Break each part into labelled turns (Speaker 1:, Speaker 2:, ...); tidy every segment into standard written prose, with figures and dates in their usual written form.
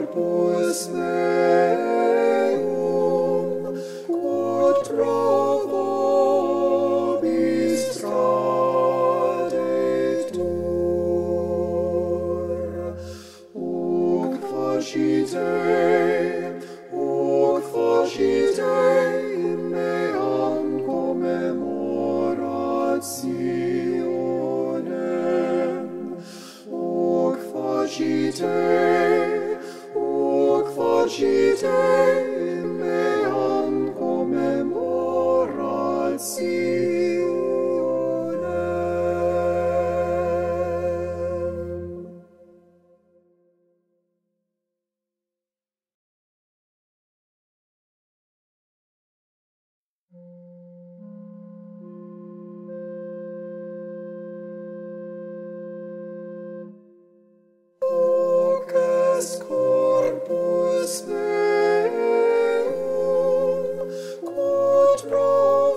Speaker 1: Corpus Meum, quod pro vobis tradetur. Hoc facite meam commemorationem. Hoc facite meam commemorationem. Hoc est Corpus Meum, quod pro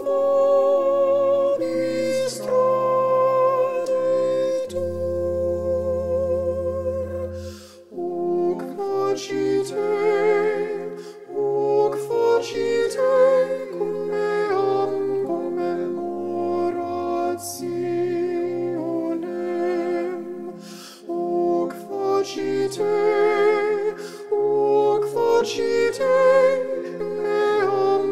Speaker 1: vobis tradetur. Hoc facite meam commemorationem. Hoc facite meam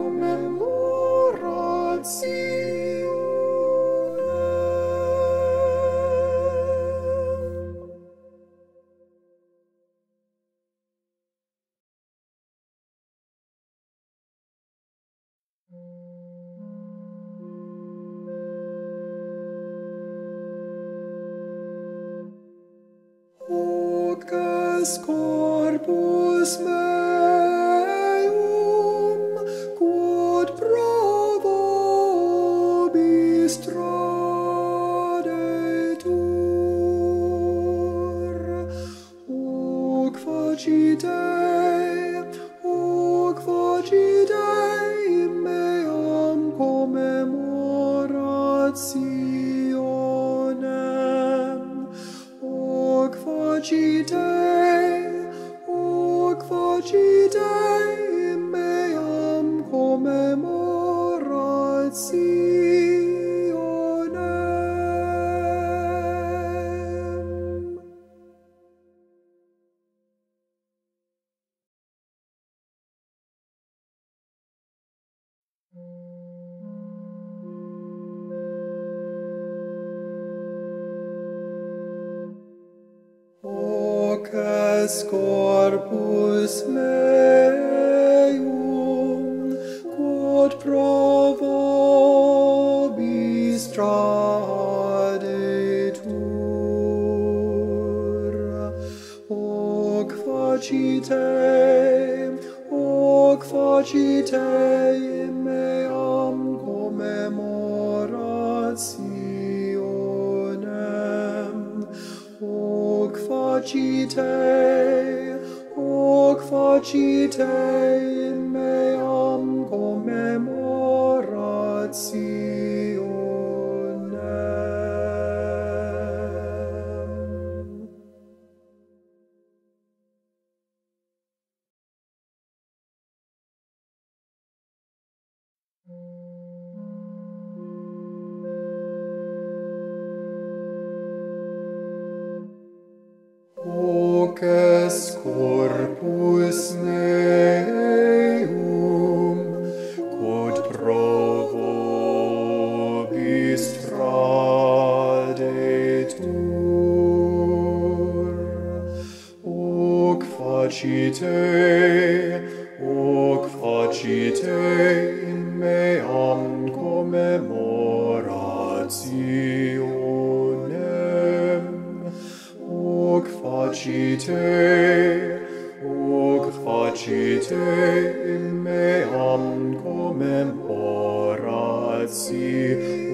Speaker 1: commemorationem. Hoc est Corpus Meum, quod pro vobis tradetur. Hoc facite meam commemorationem. Hoc facite meam commemorationem. Hoc est Corpus Meum, quod pro vobis tradetur. Hoc facite meam commemorationem. Hoc facite meam commemorationem. Hoc est Corpus Meum, quod pro vobis tradetur. Hoc facite meam commemorationem. Hoc facite meam commemorationem.